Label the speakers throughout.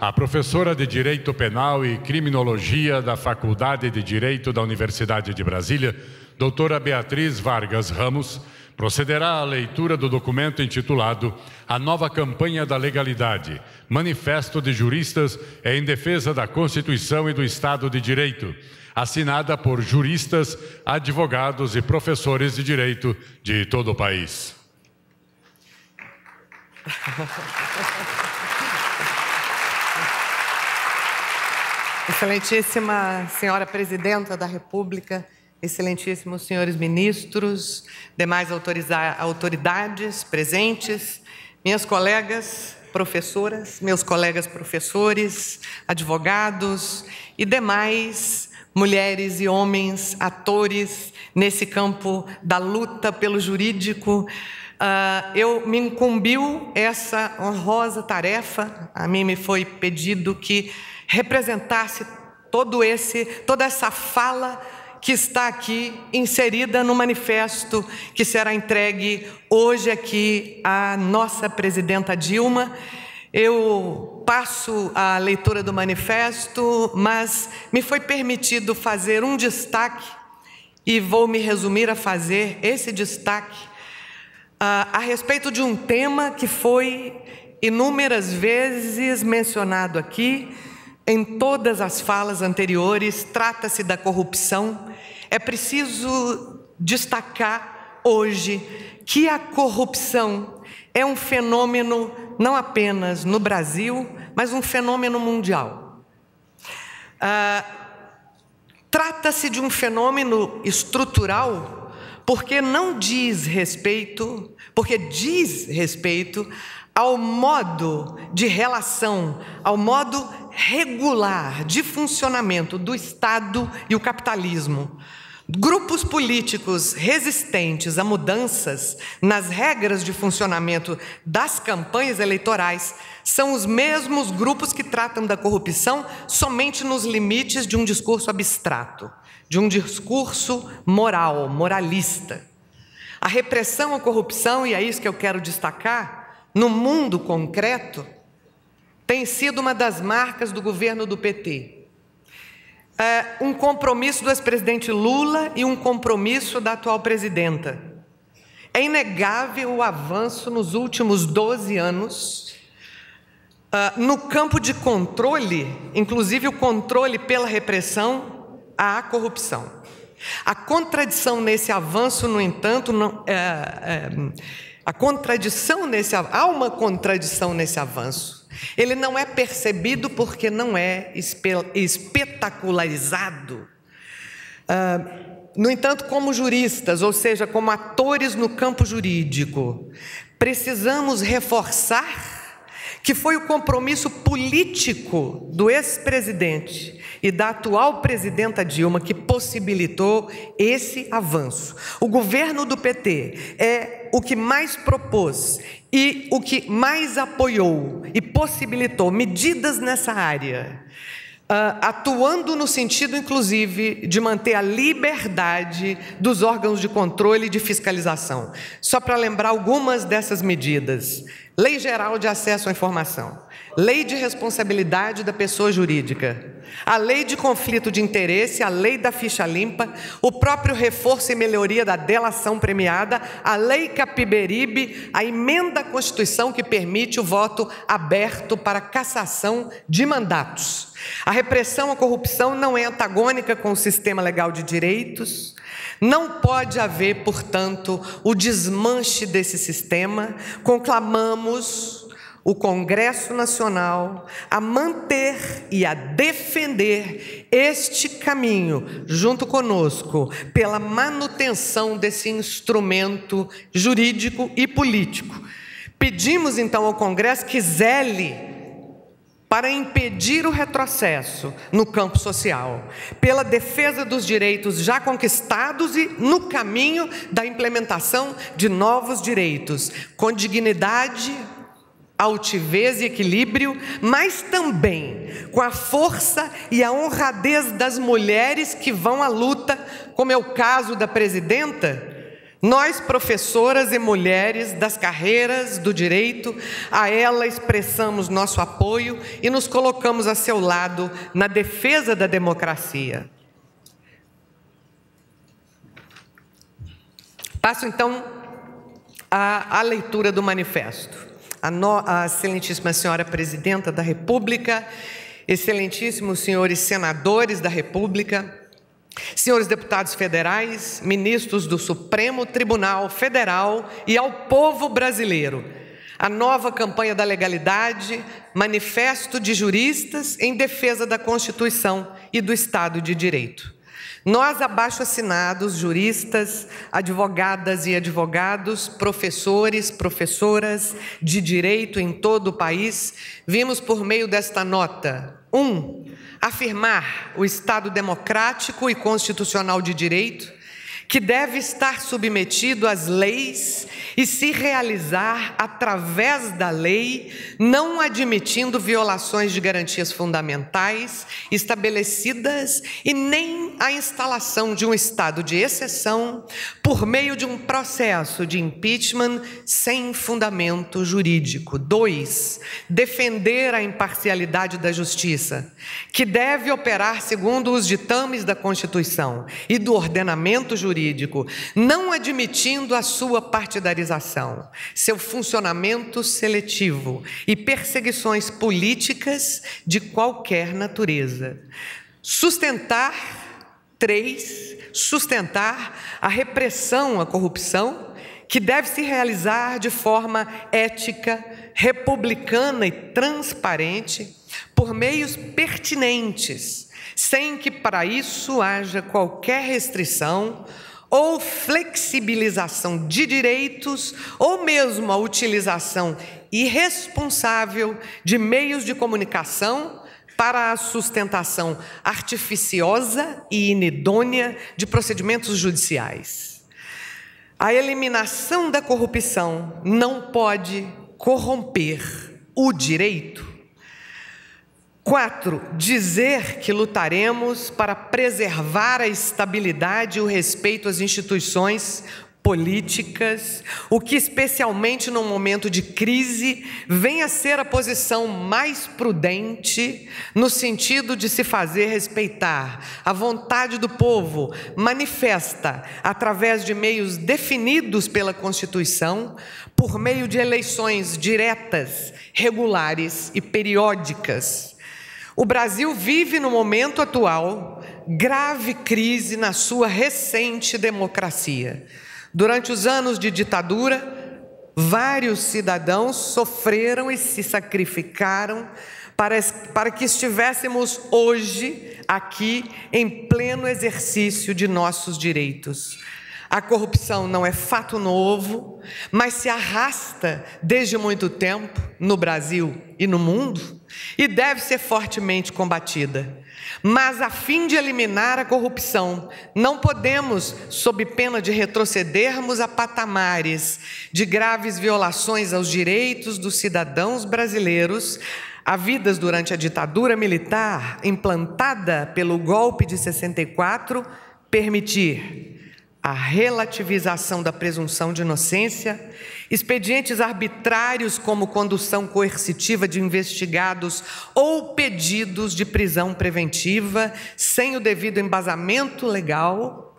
Speaker 1: a professora de Direito Penal e Criminologia da Faculdade de Direito da Universidade de Brasília, doutora Beatriz Vargas Ramos, procederá à leitura do documento intitulado A Nova Campanha da Legalidade, Manifesto de Juristas em Defesa da Constituição e do Estado de Direito, assinada por juristas, advogados e professores de direito de todo o país.
Speaker 2: Excelentíssima Senhora Presidenta da República, excelentíssimos senhores ministros, demais autoridades presentes, minhas colegas professoras, meus colegas professores, advogados e demais mulheres e homens atores nesse campo da luta pelo jurídico. Eu me incumbiu essa honrosa tarefa, a mim me foi pedido que representasse toda essa fala que está aqui inserida no manifesto que será entregue hoje aqui à nossa presidenta Dilma. Eu passo a leitura do manifesto, mas me foi permitido fazer um destaque e vou me resumir a fazer esse destaque a respeito de um tema que foi inúmeras vezes mencionado aqui, em todas as falas anteriores. Trata-se da corrupção. É preciso destacar hoje que a corrupção é um fenômeno não apenas no Brasil, mas um fenômeno mundial. Trata-se de um fenômeno estrutural porque diz respeito ao modo de relação, ao modo regular de funcionamento do Estado e o capitalismo. Grupos políticos resistentes a mudanças nas regras de funcionamento das campanhas eleitorais são os mesmos grupos que tratam da corrupção somente nos limites de um discurso abstrato, de um discurso moral, moralista. A repressão à corrupção, e é isso que eu quero destacar, no mundo concreto, tem sido uma das marcas do governo do PT. Um compromisso do ex-presidente Lula e um compromisso da atual presidenta. É inegável o avanço nos últimos 12 anos no campo de controle, inclusive o controle pela repressão à corrupção. A contradição nesse avanço, no entanto, há uma contradição nesse avanço. Ele não é percebido porque não é espetacularizado. No entanto, como juristas, ou seja, como atores no campo jurídico, precisamos reforçar que foi o compromisso político do ex-presidente e da atual presidenta Dilma que possibilitou esse avanço. O governo do PT é o que mais propôs e o que mais apoiou e possibilitou medidas nessa área, atuando no sentido, inclusive, de manter a liberdade dos órgãos de controle e de fiscalização. Só para lembrar algumas dessas medidas: Lei Geral de Acesso à Informação, Lei de Responsabilidade da Pessoa Jurídica, a Lei de Conflito de Interesse, a Lei da Ficha Limpa, o próprio reforço e melhoria da delação premiada, a Lei Capiberibe, a emenda à Constituição que permite o voto aberto para cassação de mandatos. A repressão à corrupção não é antagônica com o sistema legal de direitos. Não pode haver, portanto, o desmanche desse sistema. Conclamamos o Congresso Nacional a manter e a defender este caminho, junto conosco, pela manutenção desse instrumento jurídico e político. Pedimos, então, ao Congresso que zele para impedir o retrocesso no campo social, pela defesa dos direitos já conquistados e no caminho da implementação de novos direitos, com dignidade, altivez e equilíbrio, mas também com a força e a honradez das mulheres que vão à luta, como é o caso da presidenta, Nós, professoras e mulheres das carreiras do direito, a ela expressamos nosso apoio e nos colocamos a seu lado na defesa da democracia. Passo, então, à leitura do manifesto. A excelentíssima senhora Presidenta da República, excelentíssimos senhores senadores da República, senhores deputados federais, ministros do Supremo Tribunal Federal e ao povo brasileiro, a nova campanha da legalidade, manifesto de juristas em defesa da Constituição e do Estado de Direito. Nós, abaixo-assinados, juristas, advogadas e advogados, professores, professoras de direito em todo o país, vimos por meio desta nota: 1. Afirmar o Estado democrático e constitucional de direito, que deve estar submetido às leis e se realizar através da lei, não admitindo violações de garantias fundamentais estabelecidas e nem a instalação de um estado de exceção por meio de um processo de impeachment sem fundamento jurídico. 2. Defender a imparcialidade da justiça, que deve operar segundo os ditames da Constituição e do ordenamento jurídico, não admitindo a sua partidarização, seu funcionamento seletivo e perseguições políticas de qualquer natureza. 3. Sustentar a repressão à corrupção, que deve se realizar de forma ética, republicana e transparente, por meios pertinentes, sem que para isso haja qualquer restrição ou flexibilização de direitos, ou mesmo a utilização irresponsável de meios de comunicação para a sustentação artificiosa e inidônea de procedimentos judiciais. A eliminação da corrupção não pode corromper o direito. 4. Dizer que lutaremos para preservar a estabilidade e o respeito às instituições políticas, o que, especialmente num momento de crise, vem a ser a posição mais prudente, no sentido de se fazer respeitar a vontade do povo, manifesta através de meios definidos pela Constituição, por meio de eleições diretas, regulares e periódicas. O Brasil vive, no momento atual, grave crise na sua recente democracia. Durante os anos de ditadura, vários cidadãos sofreram e se sacrificaram para que estivéssemos hoje aqui em pleno exercício de nossos direitos. A corrupção não é fato novo, mas se arrasta desde muito tempo no Brasil e no mundo e deve ser fortemente combatida. Mas, a fim de eliminar a corrupção, não podemos, sob pena de retrocedermos a patamares de graves violações aos direitos dos cidadãos brasileiros, havidas durante a ditadura militar implantada pelo golpe de 64, permitir a relativização da presunção de inocência, expedientes arbitrários como condução coercitiva de investigados ou pedidos de prisão preventiva sem o devido embasamento legal,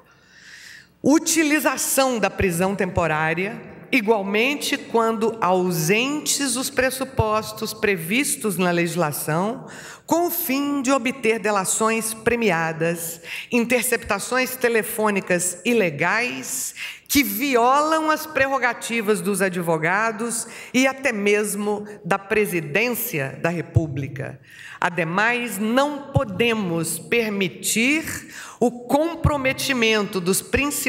Speaker 2: utilização da prisão temporária, igualmente quando ausentes os pressupostos previstos na legislação, com o fim de obter delações premiadas, interceptações telefônicas ilegais que violam as prerrogativas dos advogados e até mesmo da Presidência da República. Ademais, não podemos permitir o comprometimento dos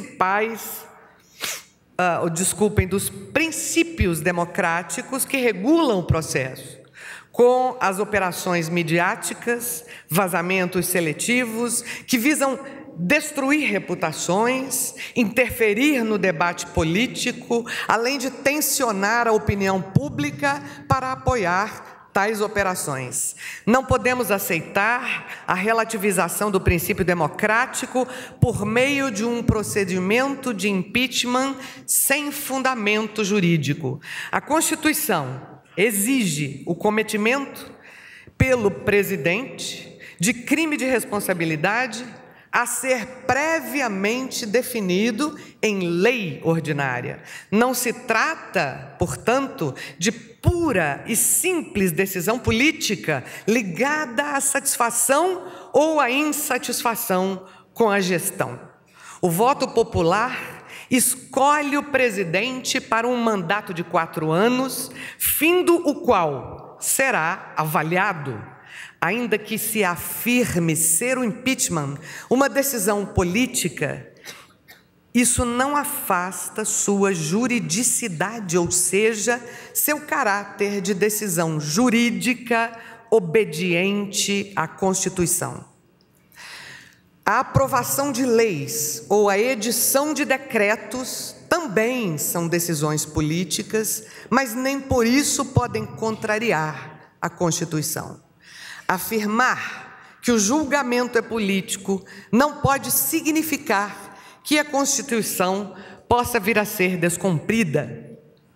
Speaker 2: dos princípios democráticos que regulam o processo, com as operações midiáticas, vazamentos seletivos, que visam destruir reputações, interferir no debate político, além de tensionar a opinião pública para apoiar tais operações. Não podemos aceitar a relativização do princípio democrático por meio de um procedimento de impeachment sem fundamento jurídico. A Constituição exige o cometimento pelo presidente de crime de responsabilidade a ser previamente definido em lei ordinária. Não se trata, portanto, de pura e simples decisão política ligada à satisfação ou à insatisfação com a gestão. O voto popular escolhe o presidente para um mandato de 4 anos, findo o qual será avaliado. Ainda que se afirme ser o impeachment uma decisão política, isso não afasta sua juridicidade, ou seja, seu caráter de decisão jurídica obediente à Constituição. A aprovação de leis ou a edição de decretos também são decisões políticas, mas nem por isso podem contrariar a Constituição. Afirmar que o julgamento é político não pode significar que a Constituição possa vir a ser descumprida.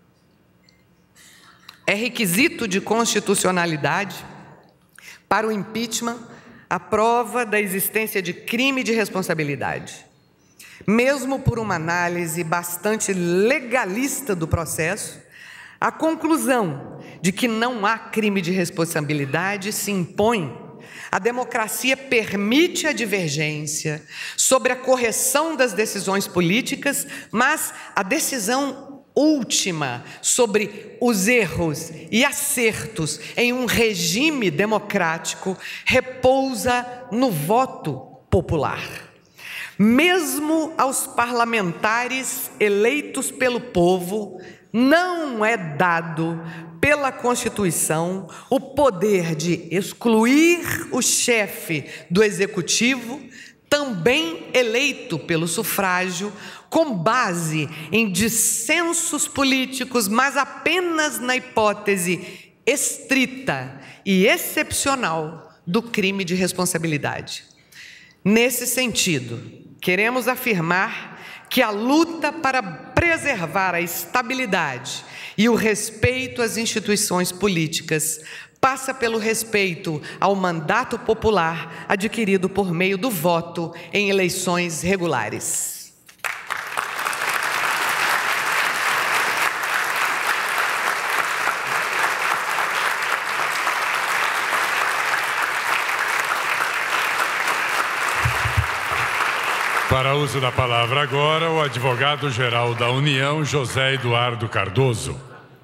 Speaker 2: É requisito de constitucionalidade para o impeachment a prova da existência de crime de responsabilidade. Mesmo por uma análise bastante legalista do processo, a conclusão de que não há crime de responsabilidade se impõe. A democracia permite a divergência sobre a correção das decisões políticas, mas a decisão última sobre os erros e acertos em um regime democrático repousa no voto popular. Mesmo aos parlamentares eleitos pelo povo, não é dado pela Constituição o poder de excluir o chefe do Executivo, também eleito pelo sufrágio, com base em dissensos políticos, mas apenas na hipótese estrita e excepcional do crime de responsabilidade. Nesse sentido, queremos afirmar que a luta para preservar a estabilidade e o respeito às instituições políticas passa pelo respeito ao mandato popular adquirido por meio do voto em eleições regulares.
Speaker 1: Para uso da palavra agora, o advogado-geral da União, José Eduardo Cardoso.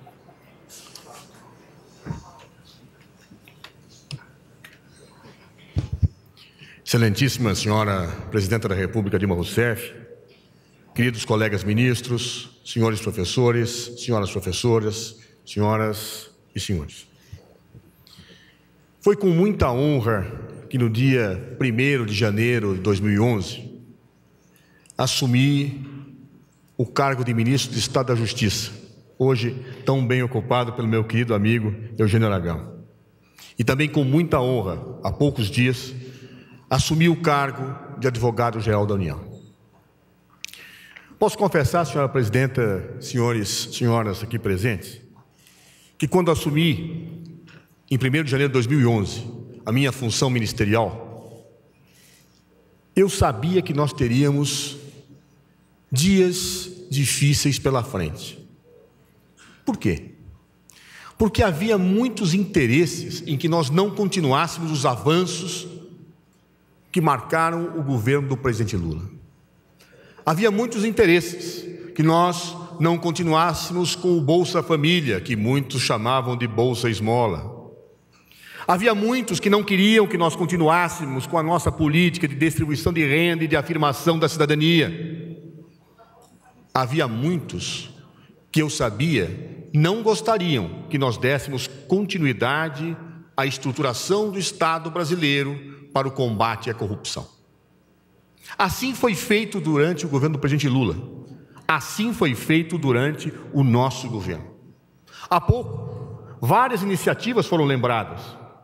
Speaker 3: Excelentíssima senhora Presidenta da República, Dilma Rousseff, queridos colegas ministros, senhores professores, senhoras professoras, senhoras e senhores. Foi com muita honra que no dia 1º de janeiro de 2011, assumi o cargo de Ministro de Estado da Justiça, hoje tão bem ocupado pelo meu querido amigo Eugênio Aragão. E também com muita honra, há poucos dias, assumi o cargo de Advogado-Geral da União. Posso confessar, senhora Presidenta, senhores e senhoras aqui presentes, que quando assumi, em 1º de janeiro de 2011, a minha função ministerial, eu sabia que nós teríamos dias difíceis pela frente. Por quê? Porque havia muitos interesses em que nós não continuássemos os avanços que marcaram o governo do presidente Lula. Havia muitos interesses que nós não continuássemos com o Bolsa Família, que muitos chamavam de Bolsa Esmola. Havia muitos que não queriam que nós continuássemos com a nossa política de distribuição de renda e de afirmação da cidadania. Havia muitos que eu sabia não gostariam que nós dessemos continuidade à estruturação do Estado brasileiro para o combate à corrupção. Assim foi feito durante o governo do presidente Lula. Assim foi feito durante o nosso governo. Há pouco, várias iniciativas foram lembradas.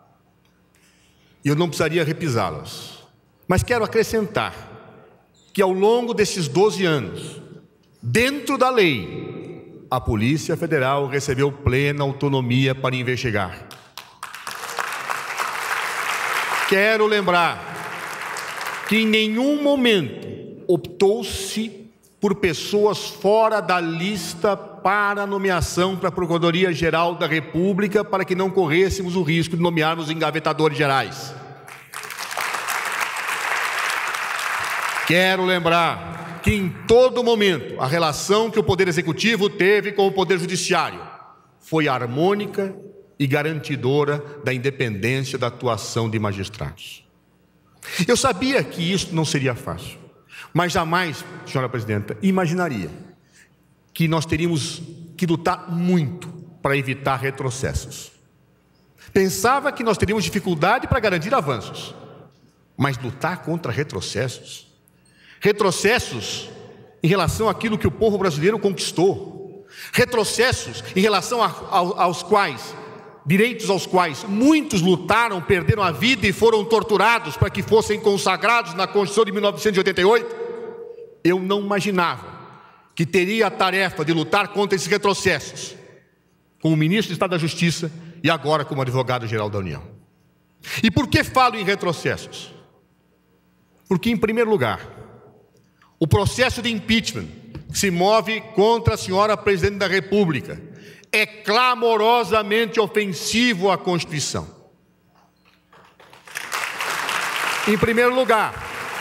Speaker 3: E eu não precisaria repisá-las. Mas quero acrescentar que ao longo desses 12 anos, dentro da lei, a Polícia Federal recebeu plena autonomia para investigar. Quero lembrar que em nenhum momento optou-se por pessoas fora da lista para nomeação para a Procuradoria-Geral da República, para que não corrêssemos o risco de nomearmos engavetadores gerais. Quero lembrar que em todo momento a relação que o Poder Executivo teve com o Poder Judiciário foi harmônica e garantidora da independência da atuação de magistrados. Eu sabia que isso não seria fácil, mas jamais, senhora presidenta, imaginaria que nós teríamos que lutar muito para evitar retrocessos. Pensava que nós teríamos dificuldade para garantir avanços, mas lutar contra retrocessos em relação àquilo que o povo brasileiro conquistou, retrocessos em relação aos direitos aos quais muitos lutaram, perderam a vida e foram torturados para que fossem consagrados na Constituição de 1988, eu não imaginava que teria a tarefa de lutar contra esses retrocessos, como ministro de Estado da Justiça e agora como advogado-geral da União. E por que falo em retrocessos? Porque, em primeiro lugar, o processo de impeachment que se move contra a senhora Presidente da República é clamorosamente ofensivo à Constituição. Em primeiro lugar,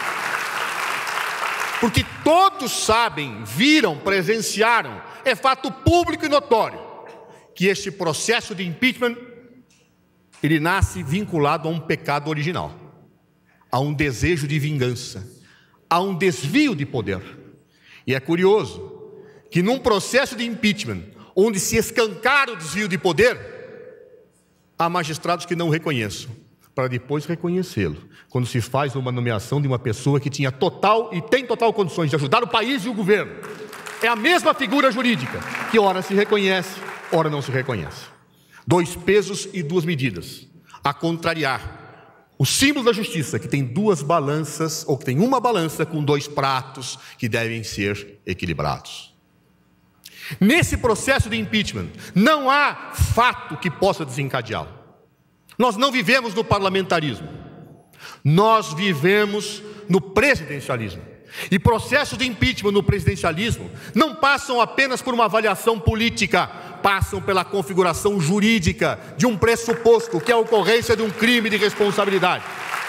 Speaker 3: porque todos sabem, viram, presenciaram, é fato público e notório, que este processo de impeachment, ele nasce vinculado a um pecado original, a um desejo de vingança, a um desvio de poder. E é curioso que num processo de impeachment, onde se escancara o desvio de poder, há magistrados que não reconheçam, para depois reconhecê-lo, quando se faz uma nomeação de uma pessoa que tinha total e tem total condições de ajudar o país e o governo. É a mesma figura jurídica, que ora se reconhece, ora não se reconhece. Dois pesos e duas medidas, a contrariar o símbolo da justiça, que tem duas balanças, ou que tem uma balança com dois pratos que devem ser equilibrados. Nesse processo de impeachment, não há fato que possa desencadeá-lo. Nós não vivemos no parlamentarismo, nós vivemos no presidencialismo. E processos de impeachment no presidencialismo não passam apenas por uma avaliação política, passam pela configuração jurídica de um pressuposto, que é a ocorrência de um crime de responsabilidade.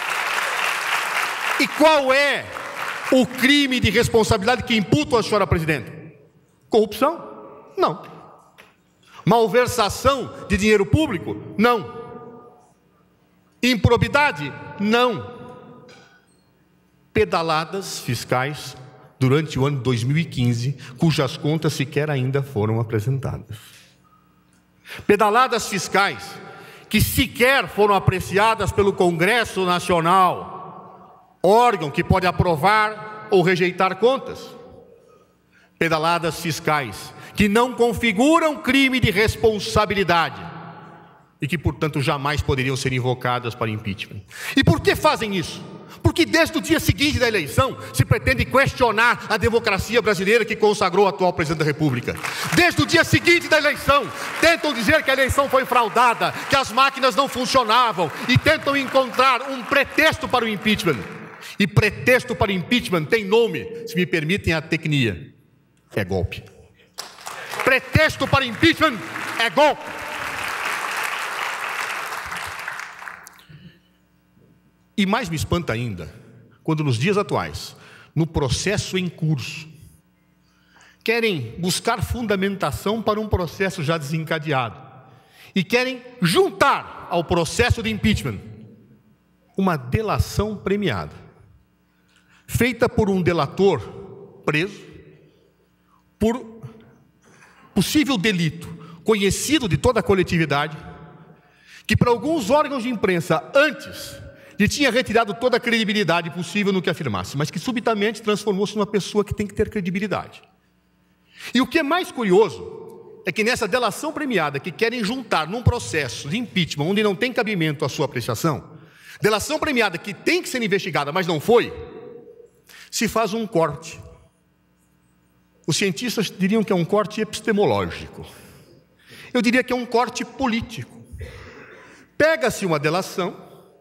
Speaker 3: E qual é o crime de responsabilidade que imputam à senhora presidente? Corrupção? Não. Malversação de dinheiro público? Não. Improbidade? Não. Pedaladas fiscais durante o ano 2015, cujas contas sequer ainda foram apresentadas. Pedaladas fiscais que sequer foram apreciadas pelo Congresso Nacional, órgão que pode aprovar ou rejeitar contas. Pedaladas fiscais que não configuram crime de responsabilidade e que, portanto, jamais poderiam ser invocadas para impeachment. E por que fazem isso? Porque desde o dia seguinte da eleição se pretende questionar a democracia brasileira que consagrou o atual presidente da República. Desde o dia seguinte da eleição tentam dizer que a eleição foi fraudada, que as máquinas não funcionavam e tentam encontrar um pretexto para o impeachment. E pretexto para impeachment tem nome, se me permitem a tecnia, é golpe. Pretexto para impeachment é golpe. E mais me espanta ainda, quando nos dias atuais, no processo em curso, querem buscar fundamentação para um processo já desencadeado e querem juntar ao processo de impeachment uma delação premiada, feita por um delator preso por possível delito, conhecido de toda a coletividade, que para alguns órgãos de imprensa antes lhe tinha retirado toda a credibilidade possível no que afirmasse, mas que subitamente transformou-se numa pessoa que tem que ter credibilidade. E o que é mais curioso é que nessa delação premiada que querem juntar num processo de impeachment onde não tem cabimento a sua apreciação, delação premiada que tem que ser investigada, mas não foi, se faz um corte. Os cientistas diriam que é um corte epistemológico. Eu diria que é um corte político. Pega-se uma delação,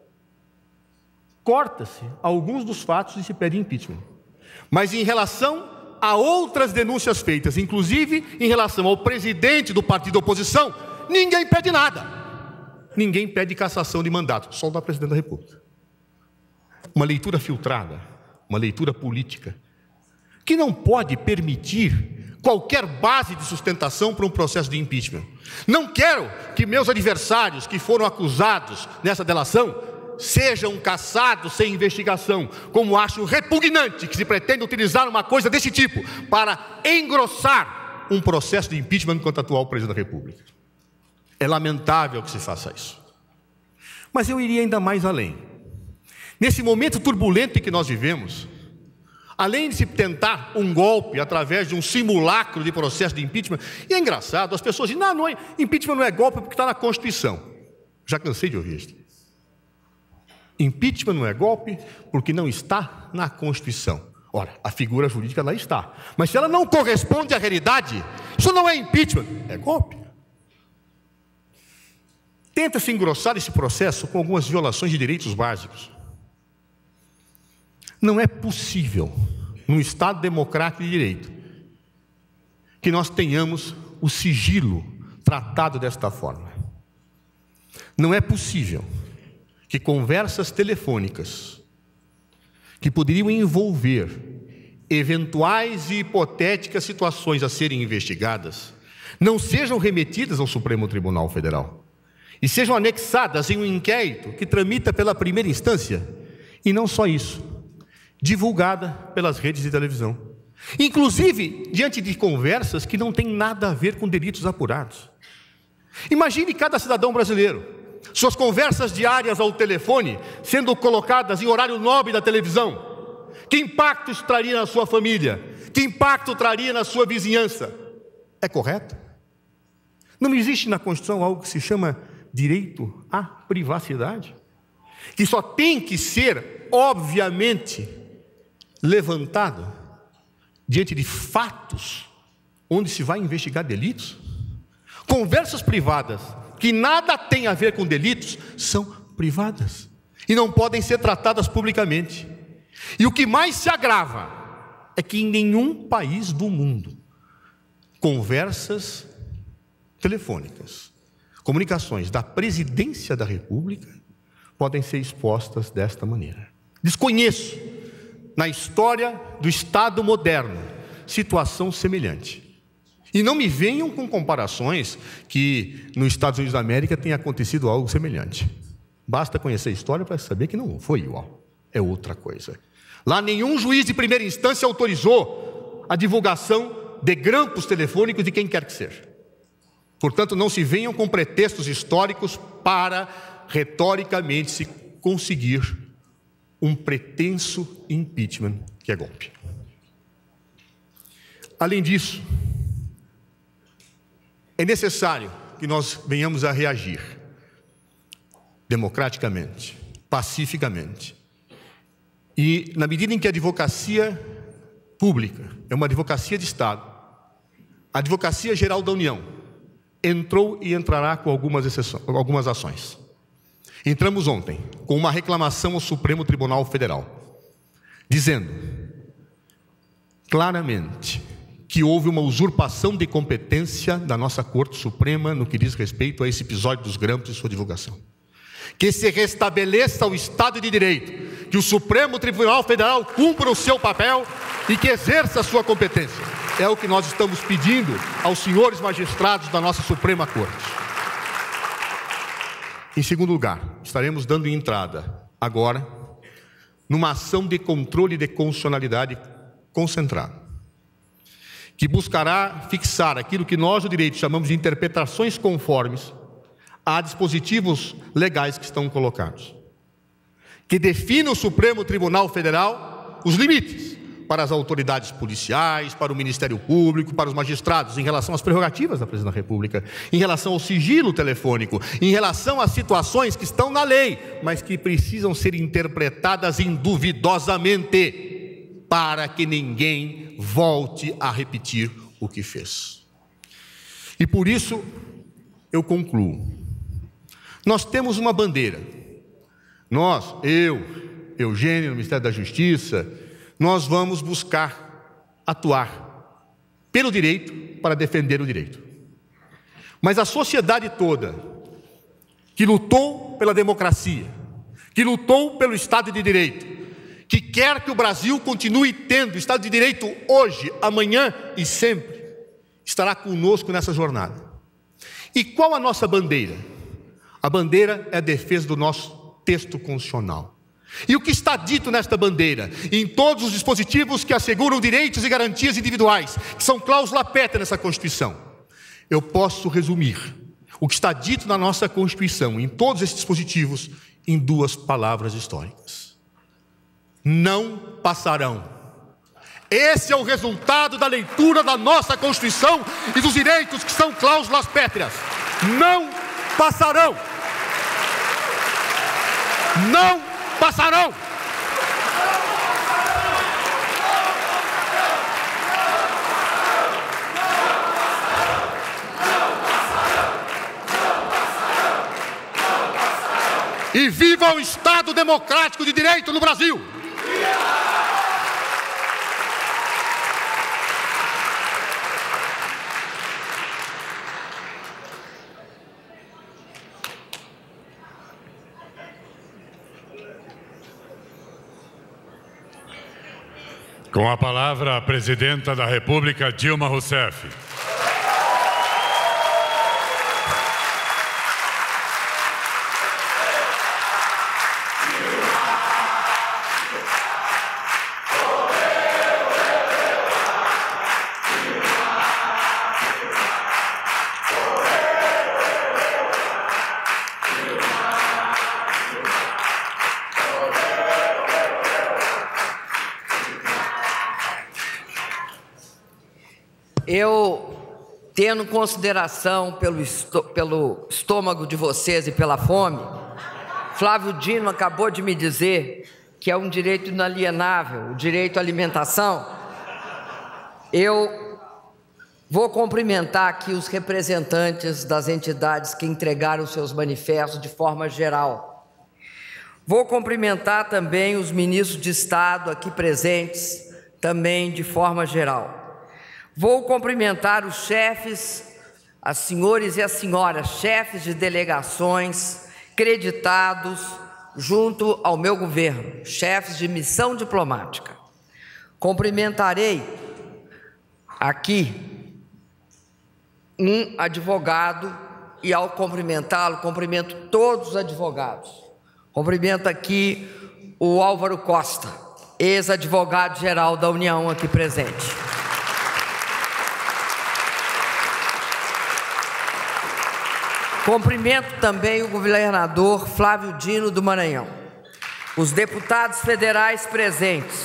Speaker 3: corta-se alguns dos fatos e se pede impeachment. Mas em relação a outras denúncias feitas, inclusive em relação ao presidente do partido da oposição, ninguém pede nada. Ninguém pede cassação de mandato, só o da presidente da República. Uma leitura filtrada, uma leitura política, que não pode permitir qualquer base de sustentação para um processo de impeachment. Não quero que meus adversários que foram acusados nessa delação sejam cassados sem investigação, como acho repugnante que se pretenda utilizar uma coisa desse tipo para engrossar um processo de impeachment contra o atual presidente da República. É lamentável que se faça isso. Mas eu iria ainda mais além. Nesse momento turbulento em que nós vivemos, além de se tentar um golpe através de um simulacro de processo de impeachment, e é engraçado, as pessoas dizem, não, impeachment não é golpe porque está na Constituição. Já cansei de ouvir isso. Impeachment não é golpe porque não está na Constituição. Ora, a figura jurídica lá está. Mas se ela não corresponde à realidade, isso não é impeachment, é golpe. Tenta-se engrossar esse processo com algumas violações de direitos básicos. Não é possível, num Estado democrático de direito, que nós tenhamos o sigilo tratado desta forma. Não é possível que conversas telefônicas que poderiam envolver eventuais e hipotéticas situações a serem investigadas não sejam remetidas ao Supremo Tribunal Federal e sejam anexadas em um inquérito que tramita pela primeira instância, e não só isso, divulgada pelas redes de televisão, inclusive diante de conversas que não têm nada a ver com delitos apurados. Imagine cada cidadão brasileiro, suas conversas diárias ao telefone sendo colocadas em horário nobre da televisão. Que impacto isso traria na sua família? Que impacto traria na sua vizinhança? É correto? Não existe na Constituição algo que se chama direito à privacidade? Que só tem que ser, obviamente, levantado diante de fatos onde se vai investigar delitos? Conversas privadas que nada tem a ver com delitos são privadas e não podem ser tratadas publicamente. E o que mais se agrava é que em nenhum país do mundo conversas telefônicas, comunicações da presidência da República podem ser expostas desta maneira. Desconheço na história do Estado moderno situação semelhante. E não me venham com comparações que nos Estados Unidos da América tenha acontecido algo semelhante. Basta conhecer a história para saber que não foi igual. É outra coisa. Lá nenhum juiz de primeira instância autorizou a divulgação de grampos telefônicos de quem quer que seja. Portanto, não se venham com pretextos históricos para, retoricamente, se conseguir um pretenso impeachment, que é golpe. Além disso, é necessário que nós venhamos a reagir democraticamente, pacificamente. E na medida em que a advocacia pública é uma advocacia de Estado, a Advocacia Geral da União entrou e entrará com algumas ações. Entramos ontem com uma reclamação ao Supremo Tribunal Federal, dizendo claramente que houve uma usurpação de competência da nossa Corte Suprema no que diz respeito a esse episódio dos grampos e sua divulgação. Que se restabeleça o Estado de Direito, que o Supremo Tribunal Federal cumpra o seu papel e que exerça a sua competência. É o que nós estamos pedindo aos senhores magistrados da nossa Suprema Corte. Em segundo lugar, estaremos dando entrada agora numa ação de controle de constitucionalidade concentrada, que buscará fixar aquilo que nós, do direito, chamamos de interpretações conformes a dispositivos legais que estão colocados, que defina o Supremo Tribunal Federal os limites para as autoridades policiais, para o Ministério Público, para os magistrados, em relação às prerrogativas da Presidência da República, em relação ao sigilo telefônico, em relação às situações que estão na lei, mas que precisam ser interpretadas induvidosamente, para que ninguém volte a repetir o que fez. E por isso, eu concluo. Nós temos uma bandeira. Nós, Eugênio, no Ministério da Justiça, nós vamos buscar atuar pelo direito para defender o direito. Mas a sociedade toda, que lutou pela democracia, que lutou pelo Estado de Direito, que quer que o Brasil continue tendo Estado de Direito hoje, amanhã e sempre, estará conosco nessa jornada. E qual a nossa bandeira? A bandeira é a defesa do nosso texto constitucional. E o que está dito nesta bandeira? Em todos os dispositivos que asseguram direitos e garantias individuais, que são cláusula pétrea nessa Constituição. Eu posso resumir o que está dito na nossa Constituição, em todos esses dispositivos, em duas palavras históricas: não passarão. Esse é o resultado da leitura da nossa Constituição e dos direitos que são cláusulas pétreas. Não passarão. Não passarão. E viva o Estado democrático de direito no Brasil!
Speaker 1: Com a palavra, a Presidenta da República, Dilma Rousseff.
Speaker 4: Eu, tendo consideração pelo estômago de vocês e pela fome, Flávio Dino acabou de me dizer que é um direito inalienável, o direito à alimentação. Eu vou cumprimentar aqui os representantes das entidades que entregaram seus manifestos de forma geral. Vou cumprimentar também os ministros de Estado aqui presentes, também de forma geral. Vou cumprimentar os chefes, as senhores e as senhoras, chefes de delegações, creditados junto ao meu governo, chefes de missão diplomática. Cumprimentarei aqui um advogado e, ao cumprimentá-lo, cumprimento todos os advogados. Cumprimento aqui o Álvaro Costa, ex-advogado-geral da União aqui presente. Cumprimento também o governador Flávio Dino do Maranhão, os deputados federais presentes,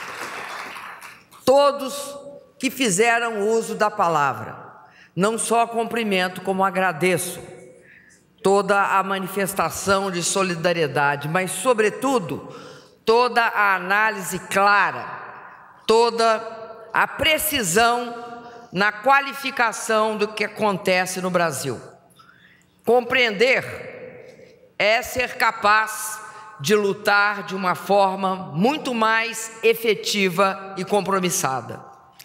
Speaker 4: todos que fizeram uso da palavra. Não só cumprimento, como agradeço toda a manifestação de solidariedade, mas, sobretudo, toda a análise clara, toda a precisão na qualificação do que acontece no Brasil. Compreender é ser capaz de lutar de uma forma muito mais efetiva e compromissada.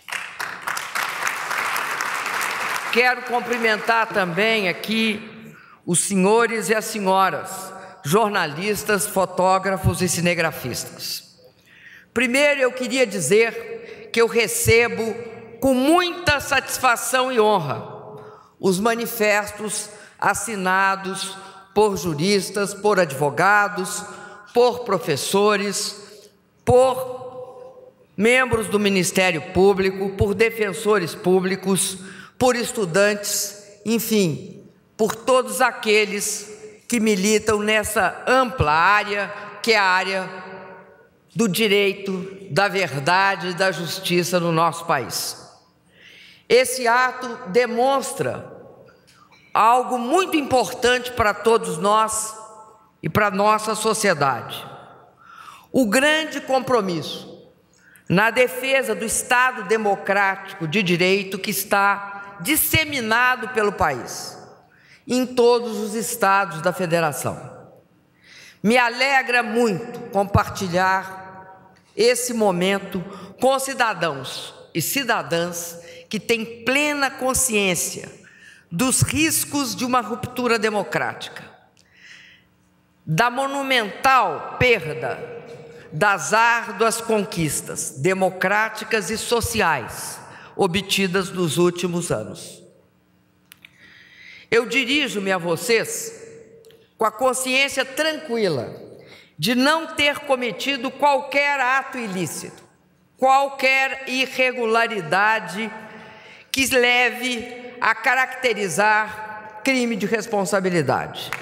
Speaker 4: Quero cumprimentar também aqui os senhores e as senhoras, jornalistas, fotógrafos e cinegrafistas. Primeiro, eu queria dizer que eu recebo com muita satisfação e honra os manifestos assinados por juristas, por advogados, por professores, por membros do Ministério Público, por defensores públicos, por estudantes, enfim, por todos aqueles que militam nessa ampla área, que é a área do direito, da verdade e da justiça no nosso país. Esse ato demonstra algo muito importante para todos nós e para a nossa sociedade. O grande compromisso na defesa do Estado democrático de direito que está disseminado pelo país, em todos os estados da federação. Me alegra muito compartilhar esse momento com cidadãos e cidadãs que têm plena consciência dos riscos de uma ruptura democrática, da monumental perda das árduas conquistas democráticas e sociais obtidas nos últimos anos. Eu dirijo-me a vocês com a consciência tranquila de não ter cometido qualquer ato ilícito, qualquer irregularidade que leve a caracterizar crime de responsabilidade.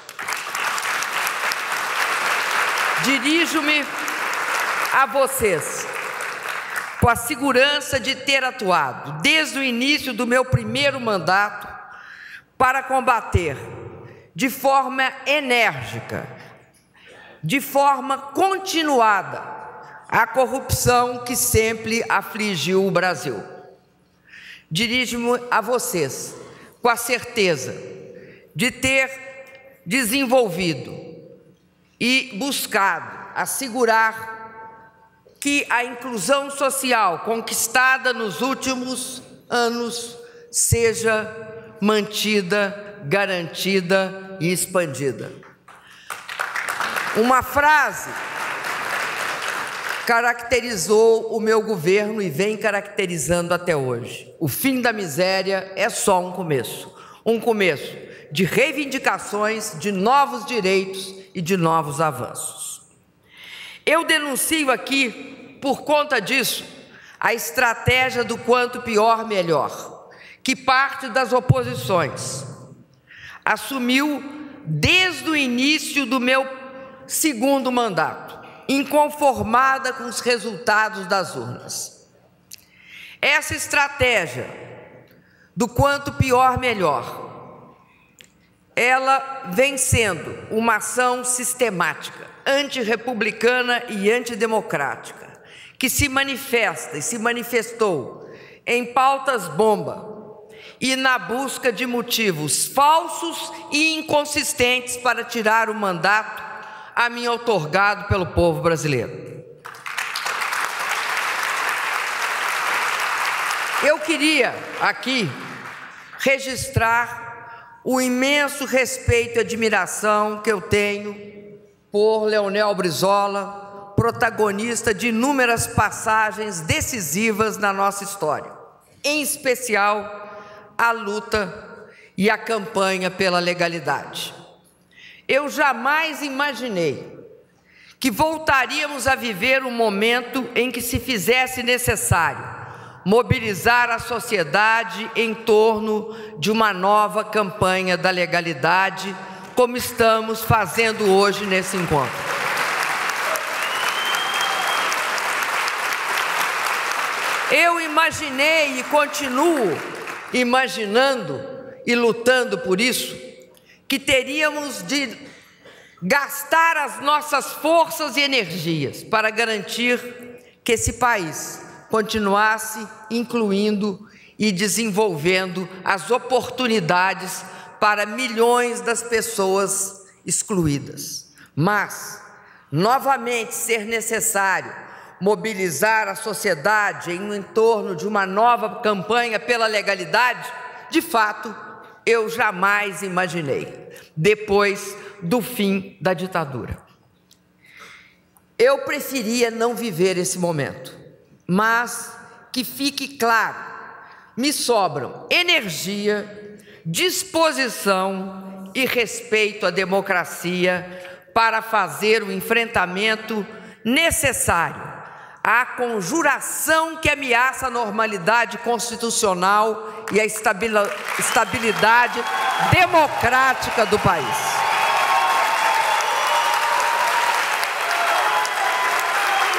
Speaker 4: Dirijo-me a vocês com a segurança de ter atuado desde o início do meu primeiro mandato para combater de forma enérgica, de forma continuada, a corrupção que sempre afligiu o Brasil. Dirijo-me a vocês com a certeza de ter desenvolvido e buscado assegurar que a inclusão social conquistada nos últimos anos seja mantida, garantida e expandida. Uma frase caracterizou o meu governo e vem caracterizando até hoje: o fim da miséria é só um começo de reivindicações, de novos direitos e de novos avanços. Eu denuncio aqui, por conta disso, a estratégia do quanto pior, melhor, que parte das oposições assumiu desde o início do meu segundo mandato, inconformada com os resultados das urnas. Essa estratégia do quanto pior, melhor, ela vem sendo uma ação sistemática, antirrepublicana e antidemocrática, que se manifesta e se manifestou em pautas-bomba e na busca de motivos falsos e inconsistentes para tirar o mandato a mim outorgado pelo povo brasileiro. Eu queria aqui registrar o imenso respeito e admiração que eu tenho por Leonel Brizola, protagonista de inúmeras passagens decisivas na nossa história, em especial a luta e a campanha pela legalidade. Eu jamais imaginei que voltaríamos a viver um momento em que se fizesse necessário mobilizar a sociedade em torno de uma nova campanha da legalidade, como estamos fazendo hoje nesse encontro. Eu imaginei e continuo imaginando e lutando por isso, que teríamos de gastar as nossas forças e energias para garantir que esse país continuasse incluindo e desenvolvendo as oportunidades para milhões das pessoas excluídas. Mas, novamente, ser necessário mobilizar a sociedade em torno de uma nova campanha pela legalidade, de fato, eu jamais imaginei, depois do fim da ditadura. Eu preferia não viver esse momento, mas que fique claro, me sobram energia, disposição e respeito à democracia para fazer o enfrentamento necessário à conjuração que ameaça a normalidade constitucional e a estabilidade democrática do país.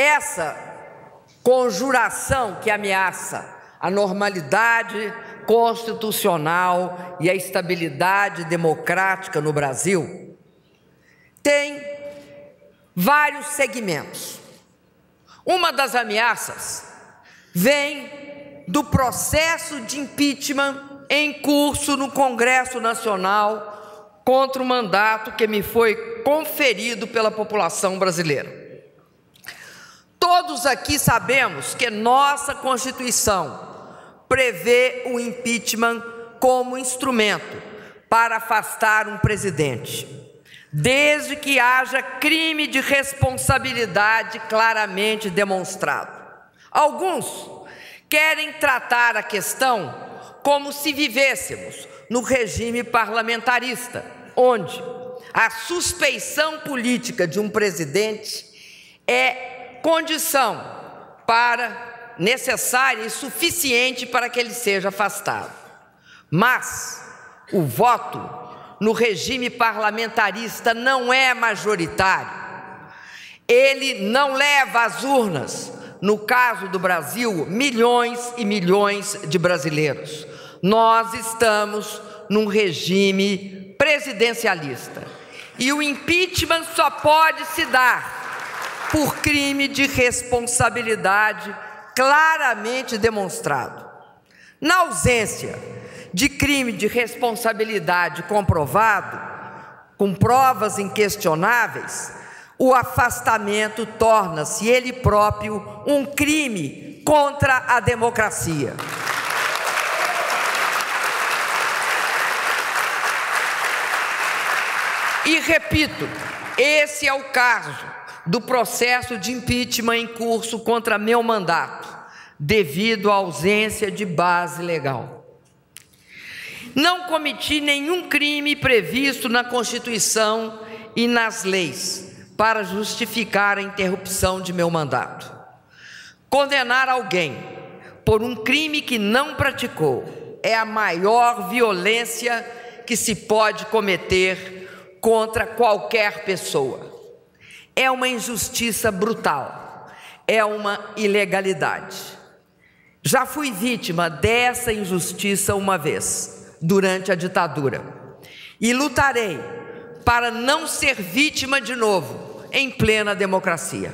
Speaker 4: Essa conjuração que ameaça a normalidade constitucional e a estabilidade democrática no Brasil tem vários segmentos. Uma das ameaças vem do processo de impeachment em curso no Congresso Nacional contra o mandato que me foi conferido pela população brasileira. Todos aqui sabemos que nossa Constituição prevê o impeachment como instrumento para afastar um presidente, desde que haja crime de responsabilidade claramente demonstrado. Alguns querem tratar a questão como se vivêssemos no regime parlamentarista, onde a suspeição política de um presidente é condição necessária e suficiente para que ele seja afastado. Mas o voto no regime parlamentarista não é majoritário. Ele não leva às urnas, no caso do Brasil, milhões e milhões de brasileiros. Nós estamos num regime presidencialista. E o impeachment só pode se dar por crime de responsabilidade claramente demonstrado. Na ausência de crime de responsabilidade comprovado, com provas inquestionáveis, o afastamento torna-se ele próprio um crime contra a democracia. E repito, esse é o caso do processo de impeachment em curso contra meu mandato, devido à ausência de base legal. Não cometi nenhum crime previsto na Constituição e nas leis para justificar a interrupção de meu mandato. Condenar alguém por um crime que não praticou é a maior violência que se pode cometer contra qualquer pessoa. É uma injustiça brutal, é uma ilegalidade. Já fui vítima dessa injustiça uma vez, durante a ditadura, e lutarei para não ser vítima de novo, em plena democracia.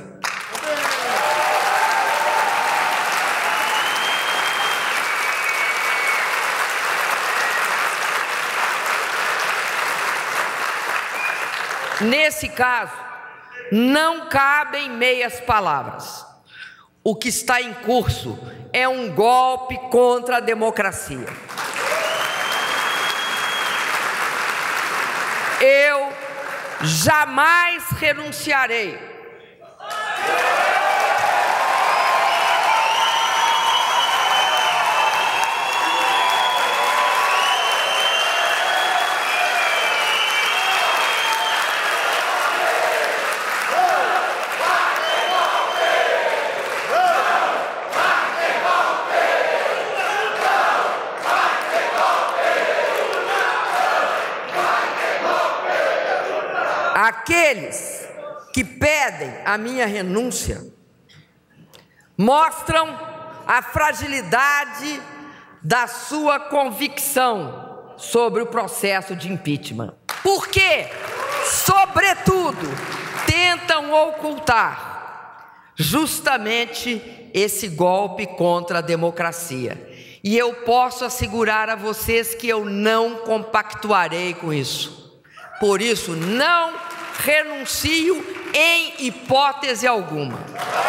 Speaker 4: Nesse caso, não cabem meias palavras. O que está em curso é um golpe contra a democracia. Eu jamais renunciarei Aqueles que pedem a minha renúncia mostram a fragilidade da sua convicção sobre o processo de impeachment. Porque, sobretudo, tentam ocultar justamente esse golpe contra a democracia. E eu posso assegurar a vocês que eu não compactuarei com isso. Por isso, não renuncio em hipótese alguma.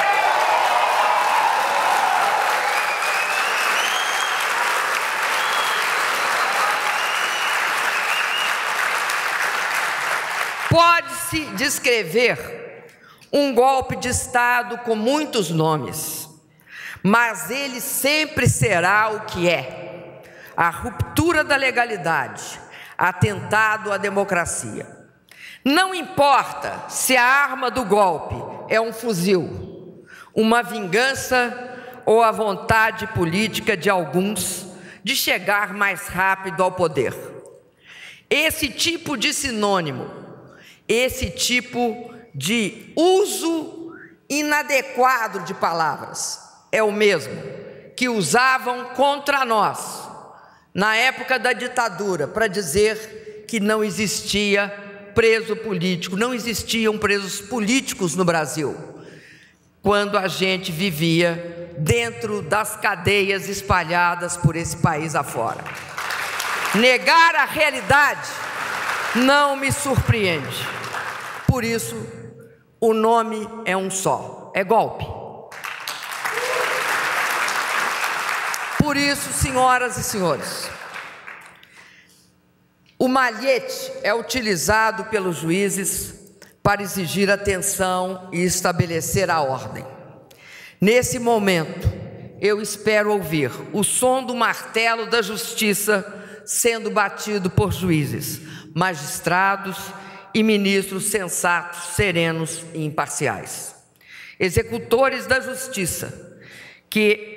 Speaker 4: Pode-se descrever um golpe de Estado com muitos nomes, mas ele sempre será o que é: a ruptura da legalidade, atentado à democracia. Não importa se a arma do golpe é um fuzil, uma vingança ou a vontade política de alguns de chegar mais rápido ao poder. Esse tipo de sinônimo, esse tipo de uso inadequado de palavras é o mesmo que usavam contra nós na época da ditadura para dizer que não existia preso político, não existiam presos políticos no Brasil, quando a gente vivia dentro das cadeias espalhadas por esse país afora. Negar a realidade não me surpreende. Por isso, o nome é um só: é golpe. Por isso, senhoras e senhores, o malhete é utilizado pelos juízes para exigir atenção e estabelecer a ordem. Nesse momento, eu espero ouvir o som do martelo da justiça sendo batido por juízes, magistrados e ministros sensatos, serenos e imparciais. Executores da justiça que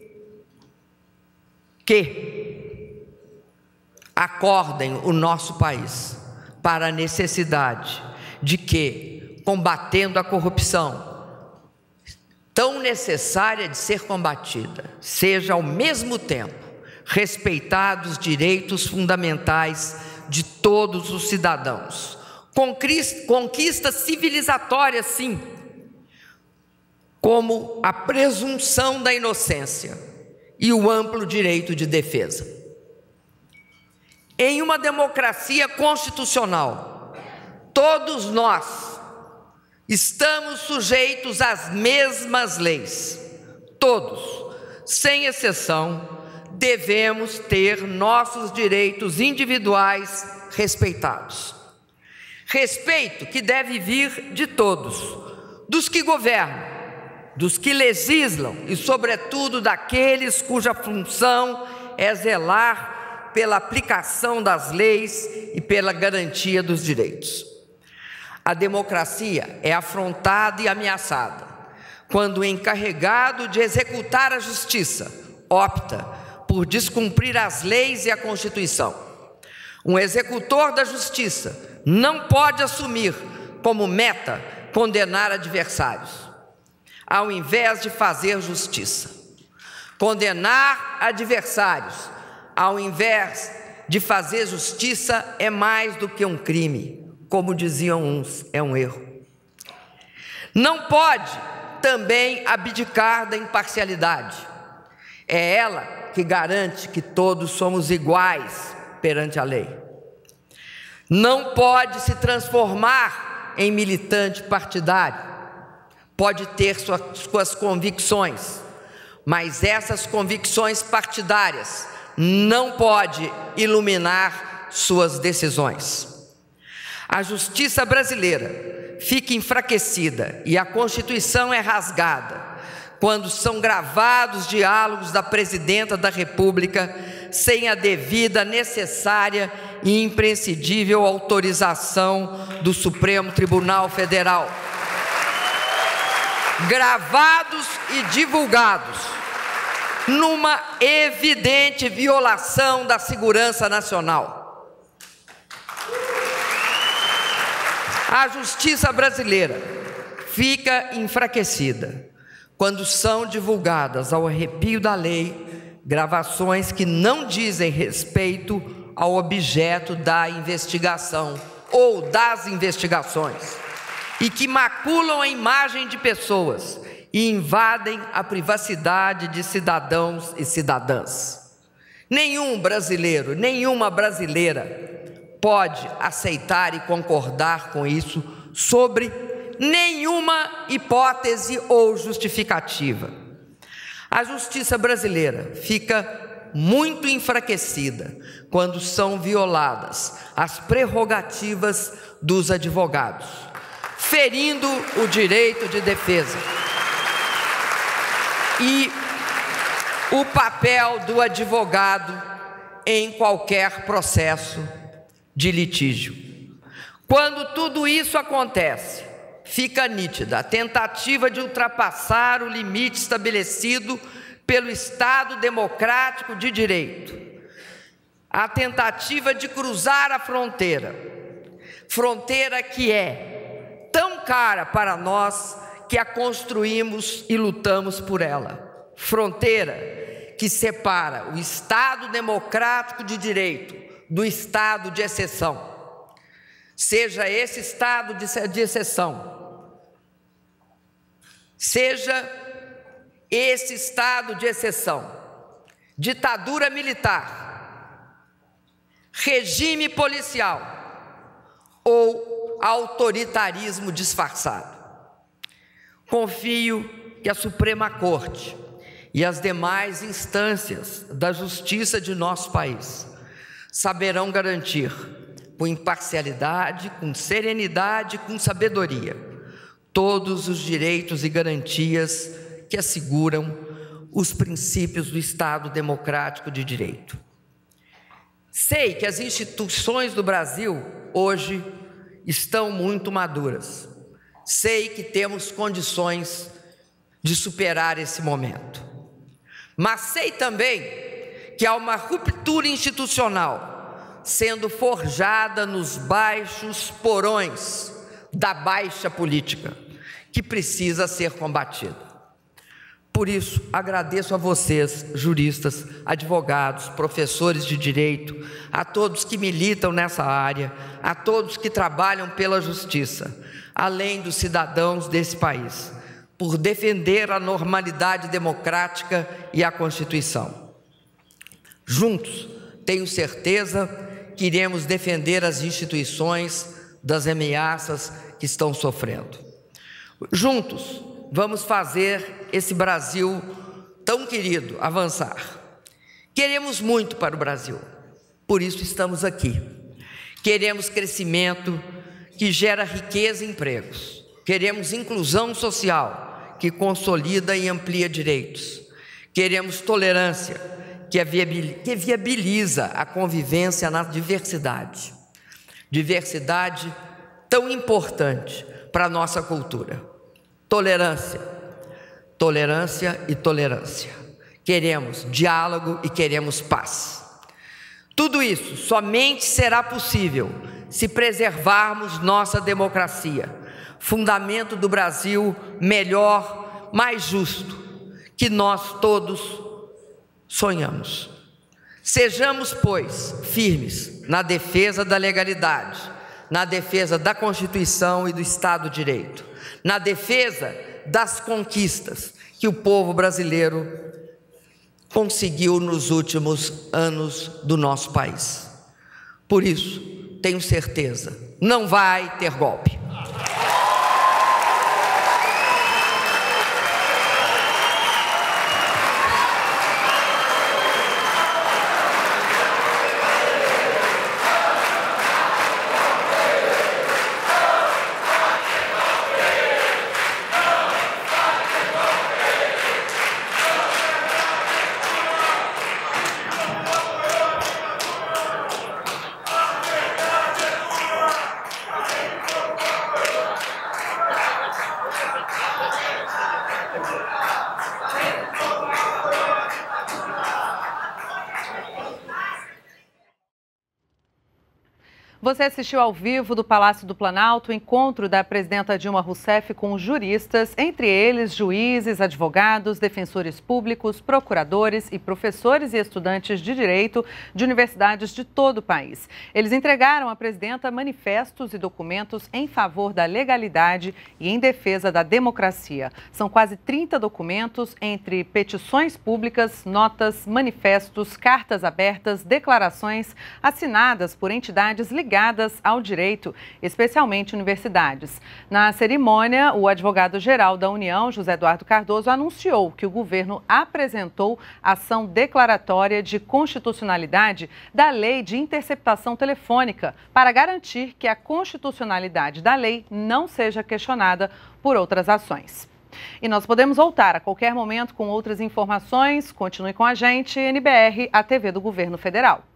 Speaker 4: acordem o nosso país para a necessidade de que, combatendo a corrupção, tão necessária de ser combatida, seja ao mesmo tempo respeitados os direitos fundamentais de todos os cidadãos. Conquista civilizatória, sim, como a presunção da inocência e o amplo direito de defesa. Em uma democracia constitucional, todos nós estamos sujeitos às mesmas leis. Todos, sem exceção, devemos ter nossos direitos individuais respeitados. Respeito que deve vir de todos, dos que governam, dos que legislam e, sobretudo, daqueles cuja função é zelar pela aplicação das leis e pela garantia dos direitos. A democracia é afrontada e ameaçada quando o encarregado de executar a justiça opta por descumprir as leis e a Constituição. Um executor da justiça não pode assumir como meta condenar adversários, ao invés de fazer justiça. Condenar adversários, ao invés de fazer justiça, é mais do que um crime, como diziam uns, é um erro. Não pode também abdicar da imparcialidade. É ela que garante que todos somos iguais perante a lei. Não pode se transformar em militante partidário. Pode ter suas convicções, mas essas convicções partidárias não pode iluminar suas decisões. A justiça brasileira fica enfraquecida e a Constituição é rasgada quando são gravados diálogos da Presidenta da República sem a devida, necessária e imprescindível autorização do Supremo Tribunal Federal. Gravados e divulgados numa evidente violação da segurança nacional. A justiça brasileira fica enfraquecida quando são divulgadas, ao arrepio da lei, gravações que não dizem respeito ao objeto da investigação ou das investigações e que maculam a imagem de pessoas e invadem a privacidade de cidadãos e cidadãs. Nenhum brasileiro, nenhuma brasileira pode aceitar e concordar com isso sobre nenhuma hipótese ou justificativa. A justiça brasileira fica muito enfraquecida quando são violadas as prerrogativas dos advogados, ferindo o direito de defesa e o papel do advogado em qualquer processo de litígio. Quando tudo isso acontece, fica nítida a tentativa de ultrapassar o limite estabelecido pelo Estado democrático de direito, a tentativa de cruzar a fronteira que é tão cara para nós que a construímos e lutamos por ela. Fronteira que separa o Estado democrático de direito do Estado de exceção. Seja esse Estado de exceção, seja esse Estado de exceção, ditadura militar, regime policial ou autoritarismo disfarçado. Confio que a Suprema Corte e as demais instâncias da justiça de nosso país saberão garantir, com imparcialidade, com serenidade, com sabedoria, todos os direitos e garantias que asseguram os princípios do Estado democrático de direito. Sei que as instituições do Brasil hoje estão muito maduras. Sei que temos condições de superar esse momento. Mas sei também que há uma ruptura institucional sendo forjada nos baixos porões da baixa política, que precisa ser combatida. Por isso, agradeço a vocês, juristas, advogados, professores de direito, a todos que militam nessa área, a todos que trabalham pela justiça, além dos cidadãos desse país, por defender a normalidade democrática e a Constituição. Juntos, tenho certeza que iremos defender as instituições das ameaças que estão sofrendo. Juntos, vamos fazer esse Brasil tão querido avançar. Queremos muito para o Brasil, por isso estamos aqui. Queremos crescimento que gera riqueza e empregos. Queremos inclusão social que consolida e amplia direitos. Queremos tolerância que viabiliza a convivência na diversidade. Diversidade tão importante para a nossa cultura. Tolerância, tolerância e tolerância. Queremos diálogo e queremos paz. Tudo isso somente será possível se preservarmos nossa democracia, fundamento do Brasil melhor, mais justo, que nós todos sonhamos. Sejamos, pois, firmes na defesa da legalidade, na defesa da Constituição e do Estado de Direito, na defesa das conquistas que o povo brasileiro conseguiu nos últimos anos do nosso país. Por isso, tenho certeza, não vai ter golpe.
Speaker 5: Você assistiu ao vivo do Palácio do Planalto o encontro da presidenta Dilma Rousseff com juristas, entre eles juízes, advogados, defensores públicos, procuradores e professores e estudantes de direito de universidades de todo o país. Eles entregaram à presidenta manifestos e documentos em favor da legalidade e em defesa da democracia. São quase 30 documentos entre petições públicas, notas, manifestos, cartas abertas, declarações assinadas por entidades ligadas ao direito, especialmente universidades. Na cerimônia, o advogado-geral da União, José Eduardo Cardoso, anunciou que o governo apresentou ação declaratória de constitucionalidade da Lei de Interceptação Telefônica para garantir que a constitucionalidade da lei não seja questionada por outras ações. E nós podemos voltar a qualquer momento com outras informações. Continue com a gente, NBR, a TV do Governo Federal.